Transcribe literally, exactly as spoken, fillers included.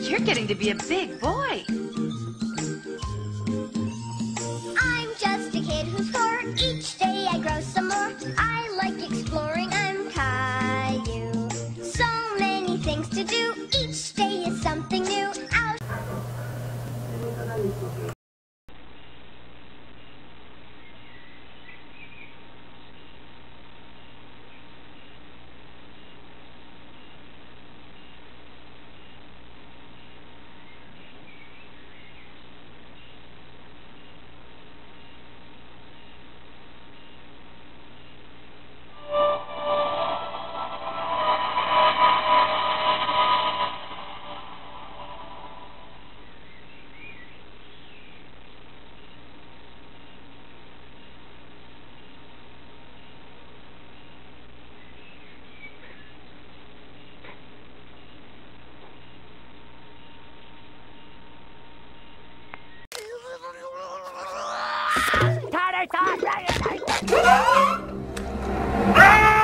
You're getting to be a big boy. I'm just a kid who's four. Each day I grow some more. I like exploring. I'm Caillou. So many things to do. Each day is something new. I'll Tater tot!